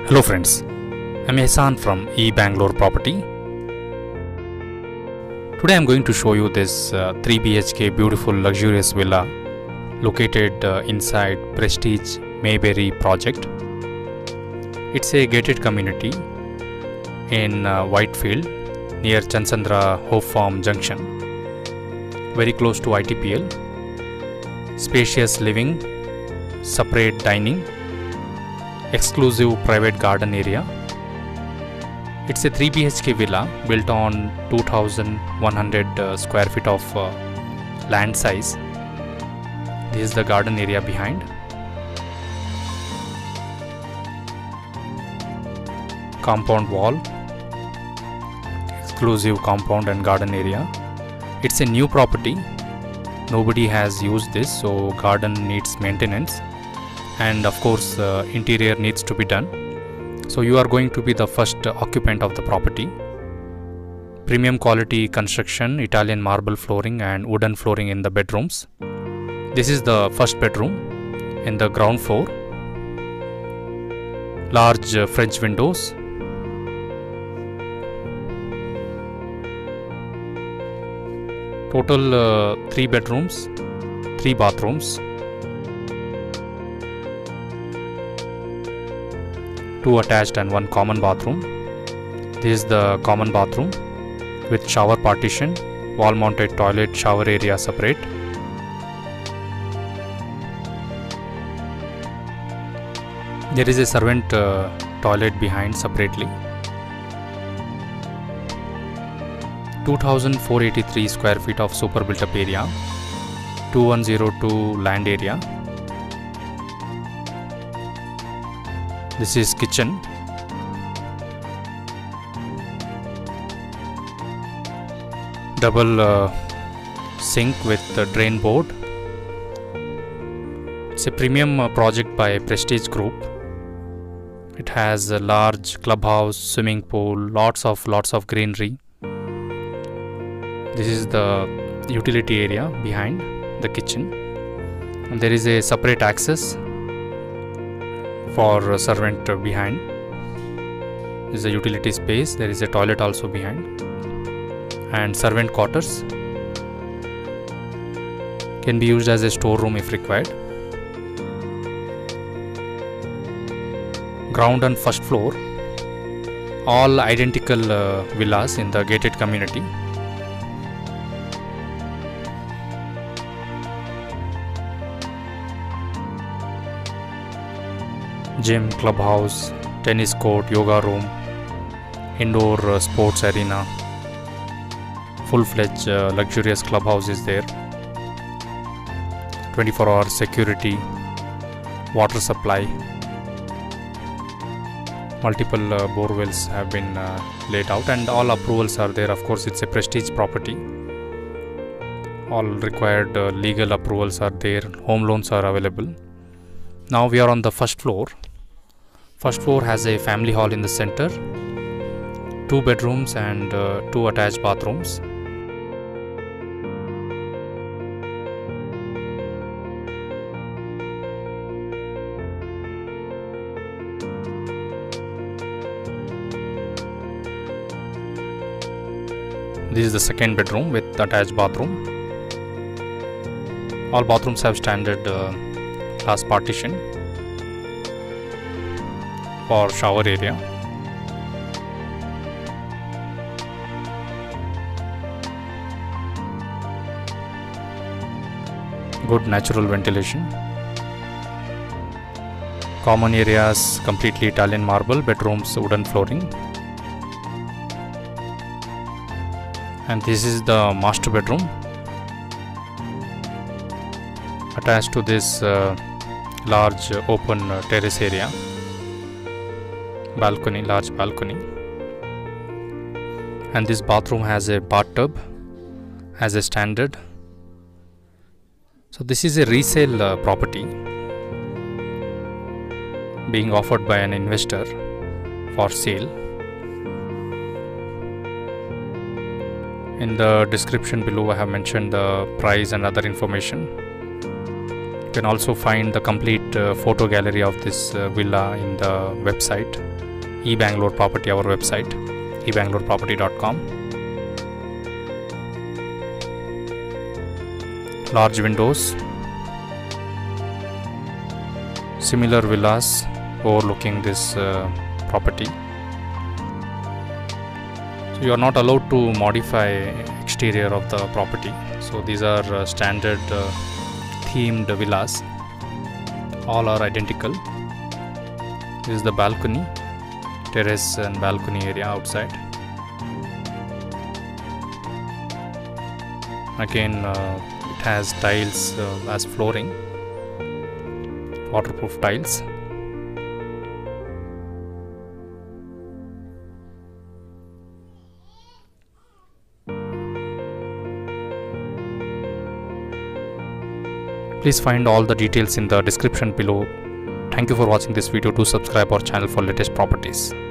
Hello friends, I'm Ehsan from Bangalore Property. Today I'm going to show you this 3 BHK beautiful luxurious villa located inside Prestige Mayberry project. It's a gated community in Whitefield near Chansandra Hope Farm Junction, very close to ITPL. Spacious living, separate dining, exclusive private garden area. It's a 3 BHK villa built on 2100 square feet of land size. This is the garden area behind. Compound wall, exclusive compound and garden area. It's a new property. Nobody has used this, so garden needs maintenance. And of course interior needs to be done, so you are going to be the first occupant of the property. Premium quality construction, Italian marble flooring and wooden flooring in the bedrooms. This is the first bedroom in the ground floor. Large French windows, total 3 bedrooms, 3 bathrooms, 2 attached and 1 common bathroom. This is the common bathroom with shower partition, wall mounted toilet, shower area separate. There is a servant toilet behind separately. 2483 square feet of super built up area, 2102 land area. This is kitchen. Double sink with drain board. It's a premium project by Prestige Group. It has a large clubhouse, swimming pool, lots of greenery. This is the utility area behind the kitchen. And there is a separate access for servant behind. This is a utility space. There is a toilet also behind, and servant quarters can be used as a storeroom if required. Ground and first floor, all identical villas in the gated community. Gym, clubhouse, tennis court, yoga room, indoor sports arena, full-fledged luxurious clubhouse is there. 24-hour security, water supply, multiple bore wells have been laid out, and all approvals are there. Of course, it's a prestige property. All required legal approvals are there. Home loans are available. Now we are on the first floor. First floor has a family hall in the center, 2 bedrooms and 2 attached bathrooms. This is the second bedroom with attached bathroom. All bathrooms have standard glass partition for shower area. Good natural ventilation. Common areas completely Italian marble, bedrooms wooden flooring. And this is the master bedroom. Attached to this large open terrace area. Balcony, large balcony. And this bathroom has a bathtub as a standard. So this is a resale property being offered by an investor for sale. In the description below I have mentioned the price and other information. can also find the complete photo gallery of this villa in the website eBangalore Property, our website ebangaloreproperty.com. Large windows, similar villas overlooking this property. So you are not allowed to modify exterior of the property. So these are standard themed villas. All are identical. This is the balcony, terrace and balcony area outside. Again, it has tiles as flooring, waterproof tiles. Please find all the details in the description below. Thank you for watching this video. Do subscribe our channel for latest properties.